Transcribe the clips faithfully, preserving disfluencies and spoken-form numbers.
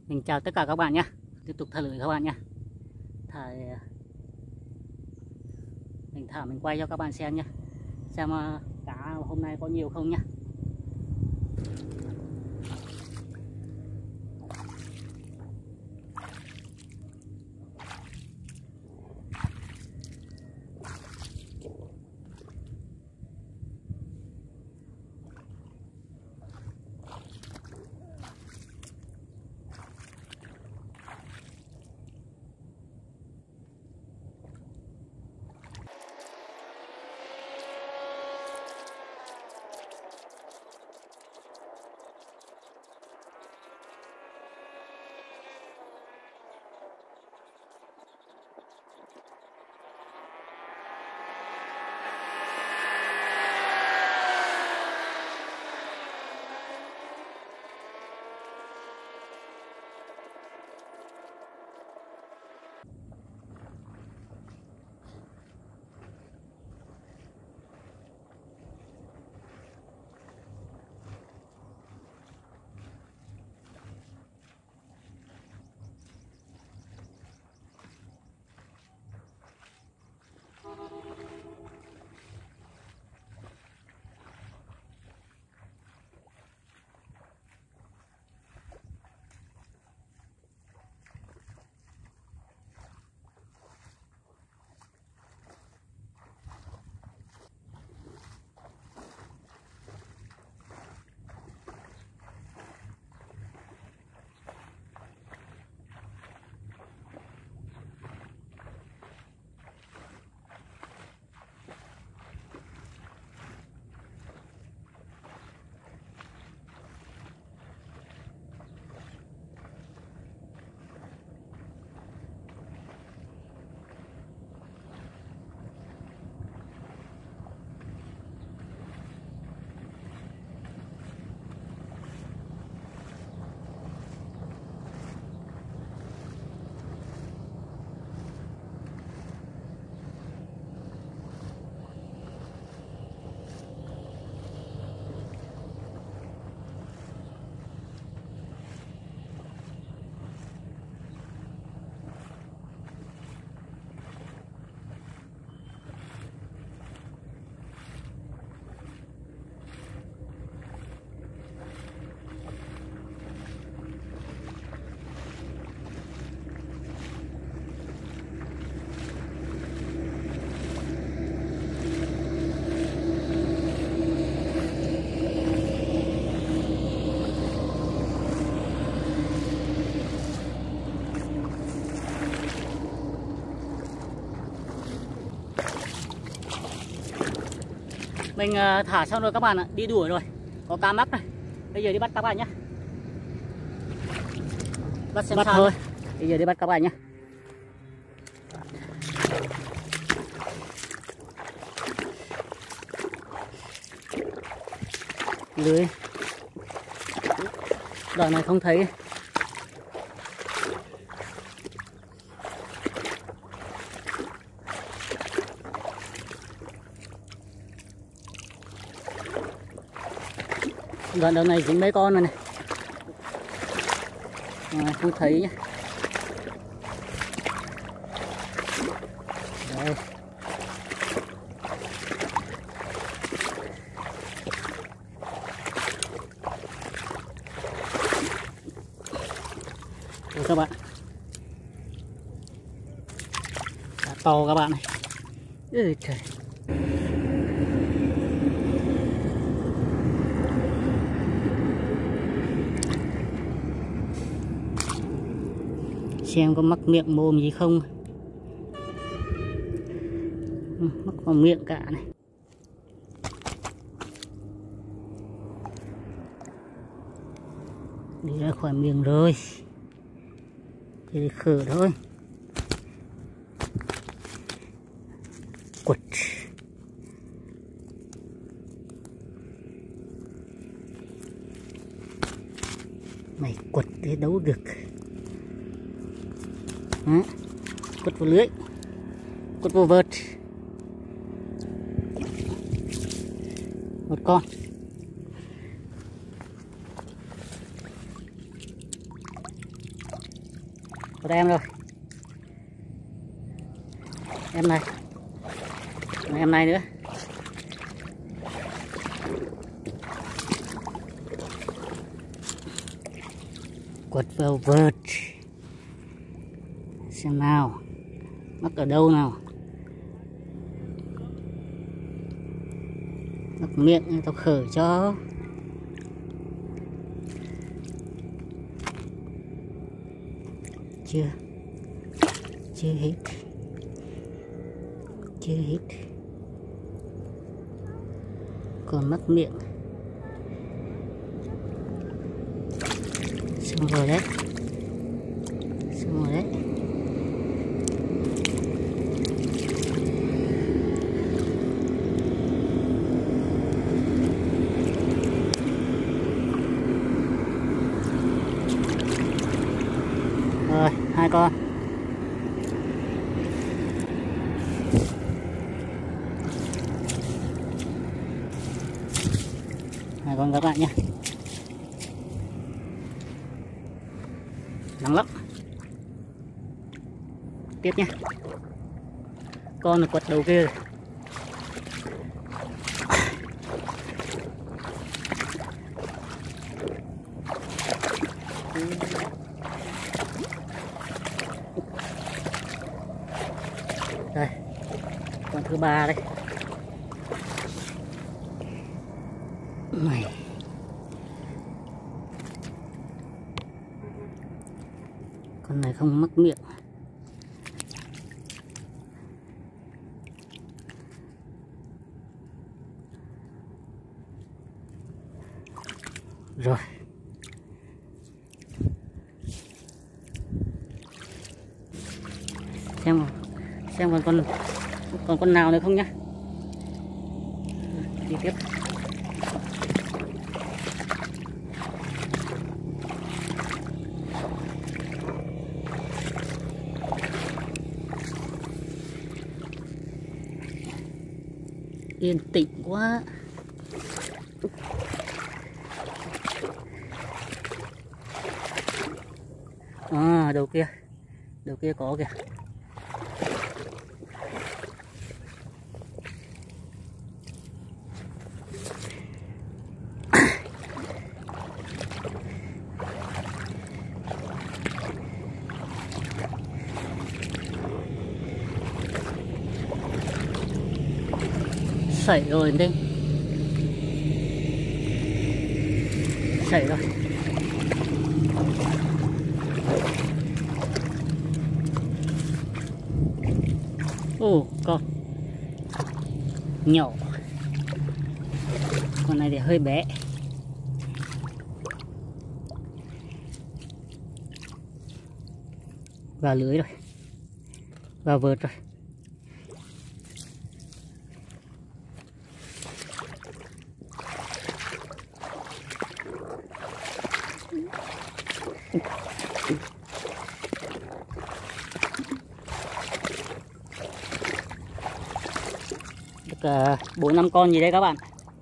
Mình chào tất cả các bạn nhé. Tiếp tục thả lưới các bạn nhé. Thả mình thả mình quay cho các bạn xem nhé. Xem cá hôm nay có nhiều không nhé. Mình thả xong rồi các bạn ạ, đi đuổi rồi. Có cá mắc này. Bây giờ đi bắt các bạn nhé. Bắt xem bắt thôi. Bây giờ đi bắt các bạn nhé. Lưới đoạn này không thấy. Đoạn đầu này dính mấy con rồi này. À, không thấy nhá. Đây. Đây các bạn. Cá to các bạn này. Ôi trời. Xem có mắc miệng mồm gì không. Ừ, mắc vào miệng cả này. Đi ra khỏi miệng rồi. Chỉ khử thôi. Quật. Mày quật để đấu được. Đó. Quất vào lưới, quất vào vợt, một con. một em rồi. Em này, em này nữa. Quật vào vợt. Xem nào, mắc ở đâu nào. Mắc miệng tao khởi cho. Chưa, chưa hết, chưa hết. Còn mắc miệng. Xong rồi đấy, xong rồi đấy. Rồi, hai con. Hai con các bạn nhé. Nắng lắm. Tiếp nhé. Con là quật đầu kia rồi. Đây, con thứ ba đây. Này. Con này không mắc miệng. Rồi. Xem xem còn con còn con nào nữa không nhá. Đi tiếp. Yên tĩnh quá. À, đầu kia, đầu kia có kìa. Sảy rồi đi. Sảy rồi. Ồ, con nhỏ. Con này thì hơi bé. Vào lưới rồi. Vào vợt rồi. Được bốn năm con gì đây các bạn.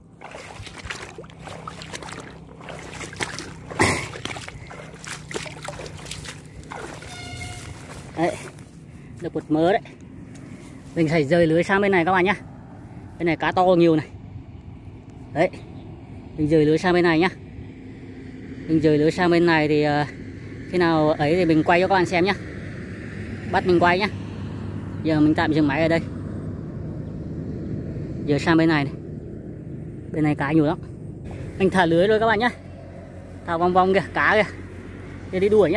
Đấy, được một mớ đấy. Mình phải rời lưới sang bên này các bạn nhá. Bên này cá to nhiều này. Đấy, mình rời lưới sang bên này nhá. Mình rời lưới sang bên này thì uh, khi nào ấy thì mình quay cho các bạn xem nhá. Bắt mình quay nhá. Giờ mình tạm dừng máy ở đây. Giờ sang bên này này. Bên này cá nhiều lắm. Mình thả lưới rồi các bạn nhá. Thả vòng vòng kìa, cá kìa. Để đi đuổi nhá.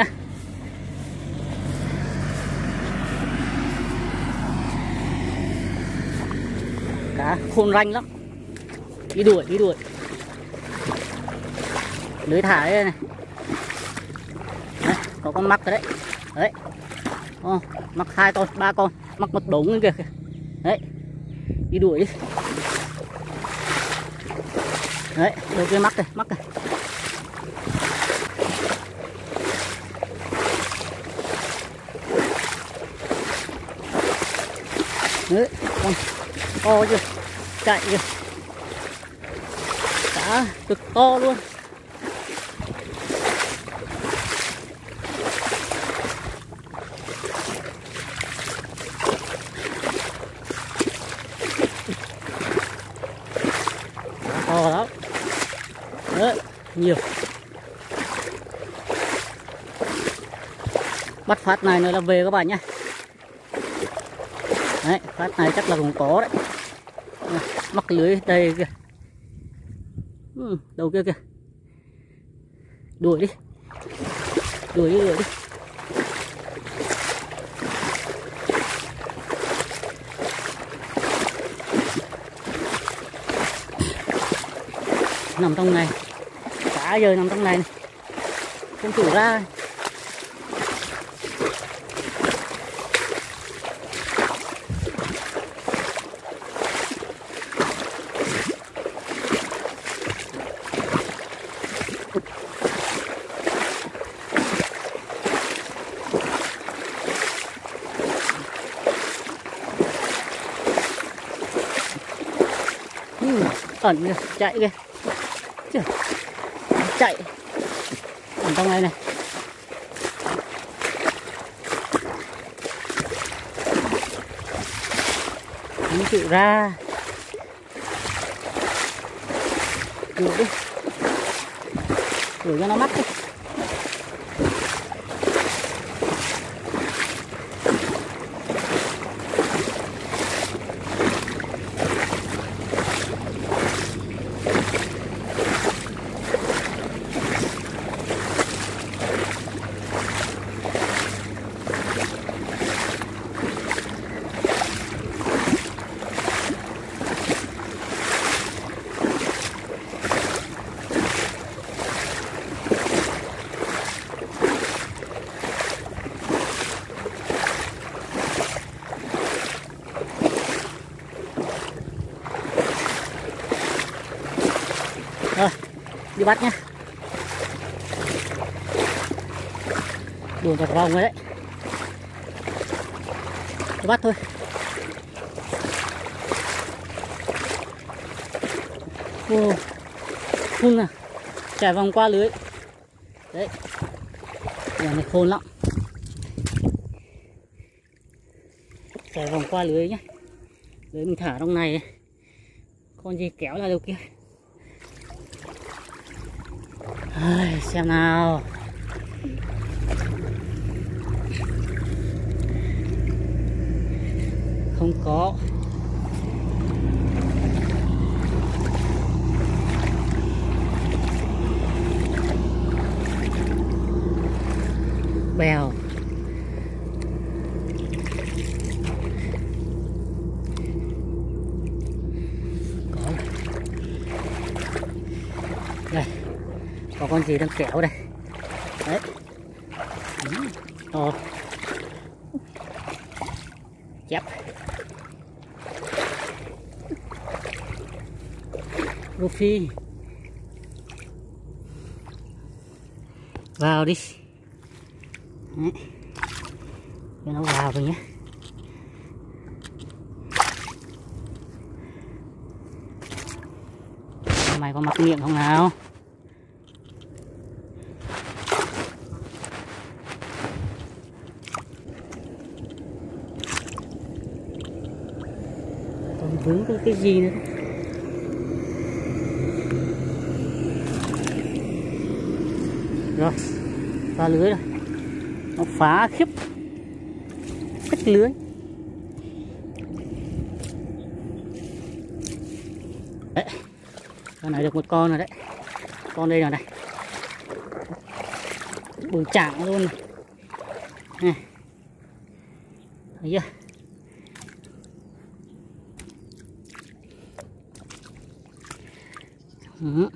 Cá khôn ranh lắm. Đi đuổi, đi đuổi. Lưới thả đây này. Đấy, có con mắc rồi đấy. Đấy. Ô, mắc hai con, ba con, mắc một đống kìa. Đấy. Đi đuổi đi. Đấy, đầu kia mắc này, mắc này. Đấy, con to chưa? Chạy kìa. Cá cực to luôn. nhiều. Bắt phát này nữa là về các bạn nhé. Đấy, phát này chắc là cũng có đấy. Mắc lưới đây kìa. Ừ, đầu kia kìa. Đuổi đi. Đuổi đi, đuổi đi. Nằm trong này. Cá giờ nằm trong này. Không chịu ra. Ẩn kìa, chạy kìa. Chứ, chạy ẩn trong này này. Không chịu ra. Đuổi đi. Đuổi cho nó mắc đi. Rồi, đi bắt nhá. Đuổi một vòng rồi đấy. Đi bắt thôi. Ô, khôn à. Chạy vòng qua lưới. Đấy. Giờ này khôn lắm. Chạy vòng qua lưới nhá. Lưới mình thả trong này. Con gì kéo ra đâu kia. Ai, xem nào. Không có. Bèo. Có. Đây. Có con gì đang kéo đây. Đấy. To. Chép. Rô phi. Vào đi. Đấy. Cho nó vào rồi nhé. Mày có mắc miệng không nào? Còn vướng cái, cái gì nữa. Rồi, phá lưới rồi. Nó phá khiếp. Cách lưới. Đấy. Con này được một con rồi đấy. Con đây là này. Bùi chảng luôn này. Này. Thấy chưa? Ừ.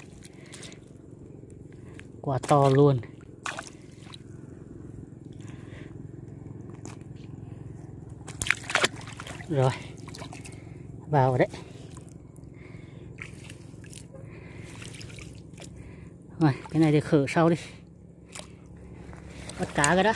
Quả to luôn. Rồi. Vào rồi đấy. Rồi, cái này thì khử sau đi. Bắt cá cái đã.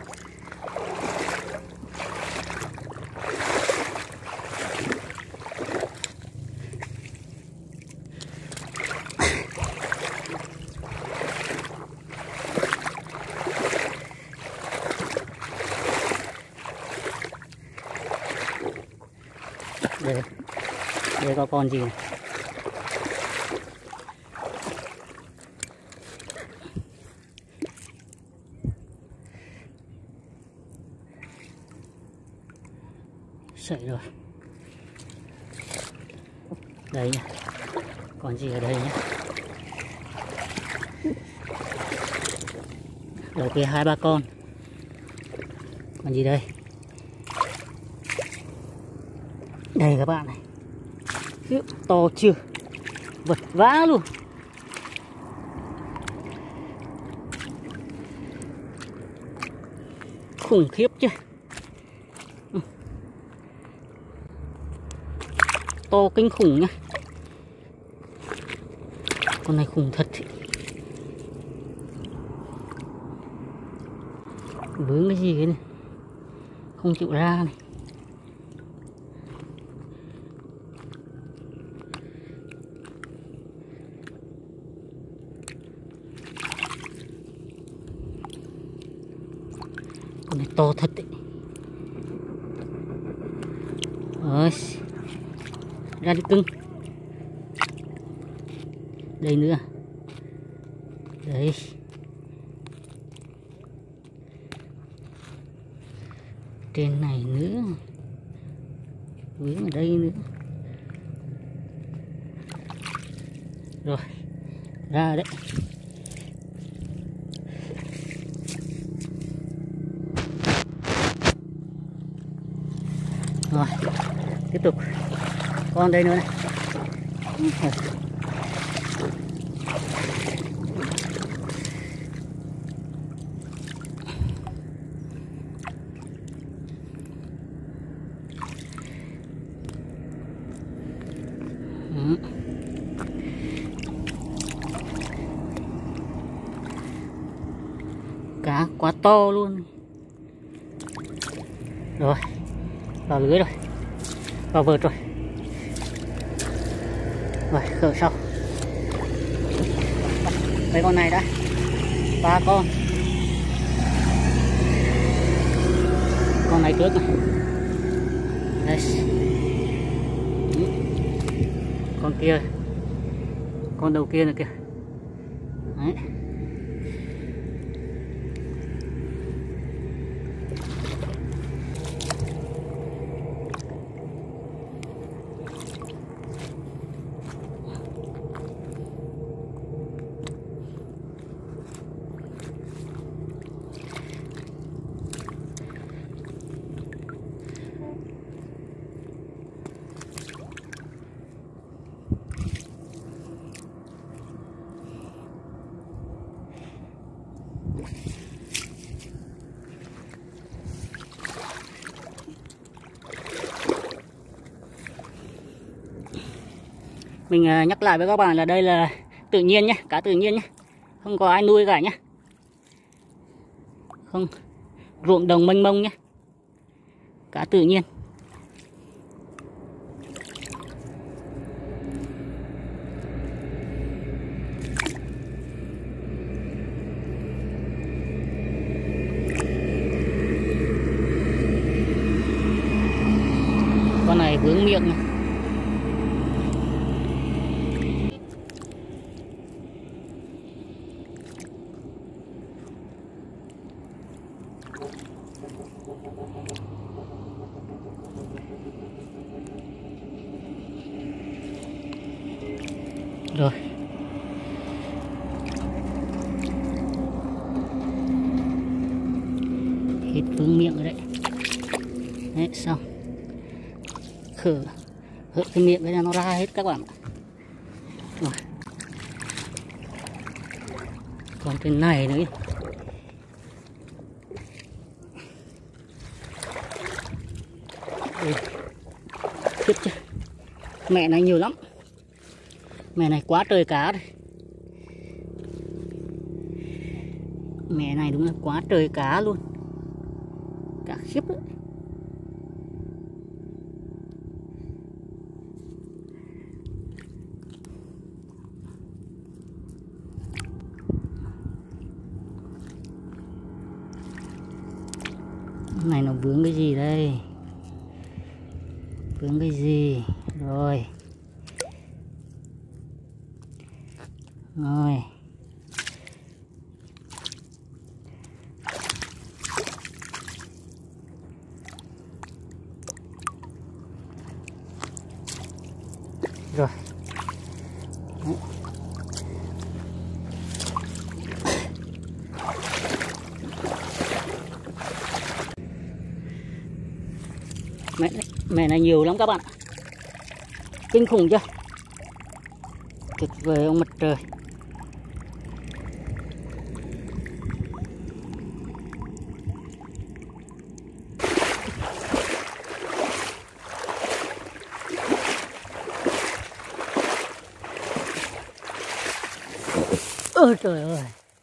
Đây, đây có con gì này. sậy rồi. Đây nhá. Còn gì ở đây nhá. Đầu kia hai ba con. Còn gì đây? Đây các bạn này. To chưa? Vật vã luôn. Khủng khiếp chứ. To kinh khủng nhá. Con này khủng thật. Vướng cái gì cái này, không chịu ra này. Con này to thật đấy. Rồi, ra đi cưng. Đây nữa. Đấy. Trên này nữa. Vướng ở đây nữa. Rồi, ra đấy. Rồi, tiếp tục. Con đây nữa này. Cá quá to luôn. Rồi, vào lưới rồi, vào vợt rồi. Rồi, khởi sau. Mấy con này đã, ba con. Con này trước này. Đây. Con kia, con đầu kia này kìa. Đấy. Mình nhắc lại với các bạn là đây là tự nhiên nhé, cá tự nhiên nhé, không có ai nuôi cả nhé, không ruộng đồng mênh mông nhé, cá tự nhiên. Con này vướng miệng này. Rồi. Hết vướng miệng rồi đấy. Đấy, xong. Khử hớt cái miệng cái nó ra hết các bạn. Rồi. Còn trên này nữa. Khiếp chứ. Mẹ này nhiều lắm. Mẹ này quá trời cá rồi. Mẹ này đúng là quá trời cá luôn. Cá khiếp đấy. Này nó vướng cái gì đây? Vướng cái gì? Rồi. Rồi. Mẹ, mẹ này nhiều lắm các bạn ạ. Kinh khủng chưa? Tuyệt vời ông mặt trời. Ôi trời ơi.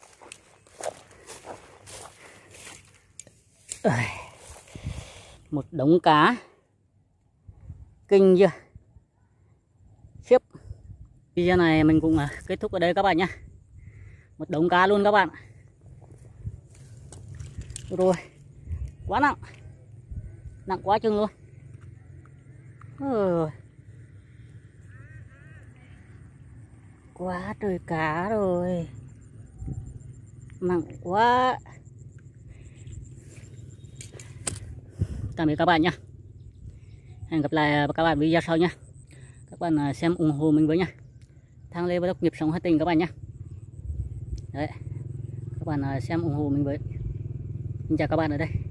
Một đống cá kinh chưa? Khiếp. Video này mình cũng kết thúc ở đây các bạn nhé. Một đống cá luôn các bạn. Rồi, quá nặng. Nặng quá chừng luôn. Ừ. Quá trời cá rồi. Nặng quá. Tạm biệt các bạn nhé. Hẹn gặp lại các bạn video sau nha. Các bạn xem ủng hộ mình với nha. Thang Lê Vlog nghiệp sống Hà Tĩnh các bạn nhé. Đấy. Các bạn xem ủng hộ mình với. Xin chào các bạn ở đây.